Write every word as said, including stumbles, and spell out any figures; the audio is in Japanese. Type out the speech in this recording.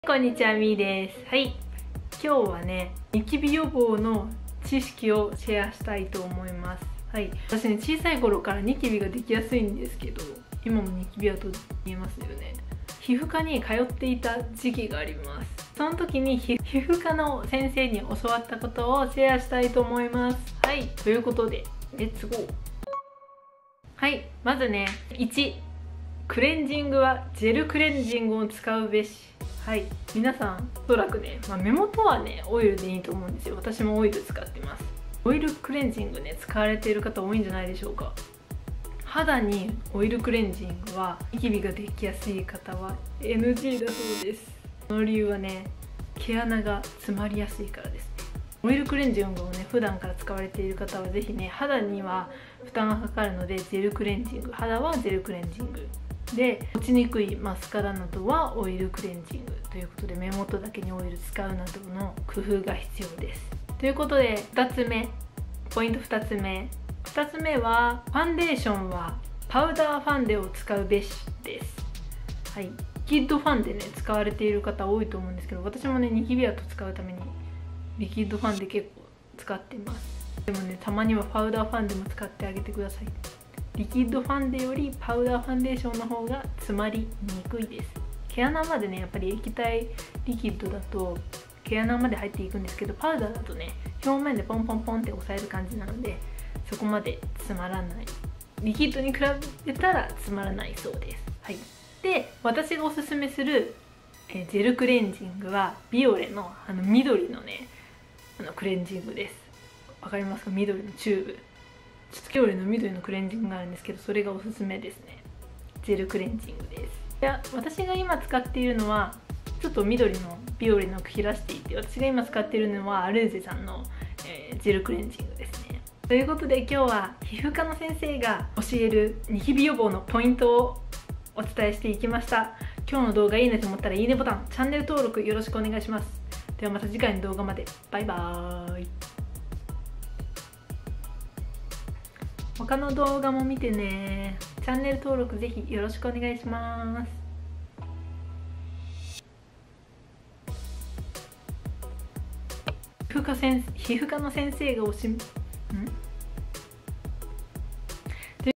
こんにちは、みーです。はい、今日はね、ニキビ予防の知識をシェアしたいと思います。はい、私ね、小さい頃からニキビができやすいんですけど、今もニキビ跡見えますよね。皮膚科に通っていた時期があります。その時に皮膚科の先生に教わったことをシェアしたいと思います。はい、ということで、レッツゴー。はい、まずね、いち、クレンジングはジェルクレンジングを使うべし。はい、皆さんおそらくね、まあ、目元はねオイルでいいと思うんですよ。私もオイル使ってます。オイルクレンジングね使われている方多いんじゃないでしょうか。肌にオイルクレンジングはニキビができやすい方は エヌジー だそうです。その理由はね、毛穴が詰まりやすいからですね。オイルクレンジングをね普段から使われている方はぜひね、肌には負担がかかるのでジェルクレンジング、肌はジェルクレンジングで、落ちにくいマスカラなどはオイルクレンジングということで、目元だけにオイル使うなどの工夫が必要です。ということでふたつめ、ポイントふたつめふたつめは、ファンデーションはパウダーファンデを使うべしです。はい、リキッドファンデね使われている方多いと思うんですけど、私もねニキビ跡使うためにリキッドファンデ結構使っています。でもね、たまにはパウダーファンデも使ってあげてください。リキッドファンデよりパウダーファンデーションの方が詰まりにくいです。毛穴までねやっぱり液体リキッドだと毛穴まで入っていくんですけど、パウダーだとね表面でポンポンポンって押さえる感じなので、そこまで詰まらない。リキッドに比べたら詰まらないそうです。はい、で私がおすすめするえジェルクレンジングはビオレのあの緑のねあのクレンジングです。わかりますか？緑のチューブ。ちょっとビオレの緑のクレンジングがあるんですけど、それがおすすめですね。ジェルクレンジングです。いや、私が今使っているのはちょっと緑のビオレの切らしていて、私が今使っているのはアルーゼさんの、えー、ジェルクレンジングですね。ということで今日は皮膚科の先生が教えるニキビ予防のポイントをお伝えしていきました。今日の動画いいねと思ったらいいねボタン、チャンネル登録よろしくお願いします。ではまた次回の動画まで。バイバーイ。他の動画も見てね。チャンネル登録ぜひよろしくお願いします。皮膚科先皮膚科の先生がおし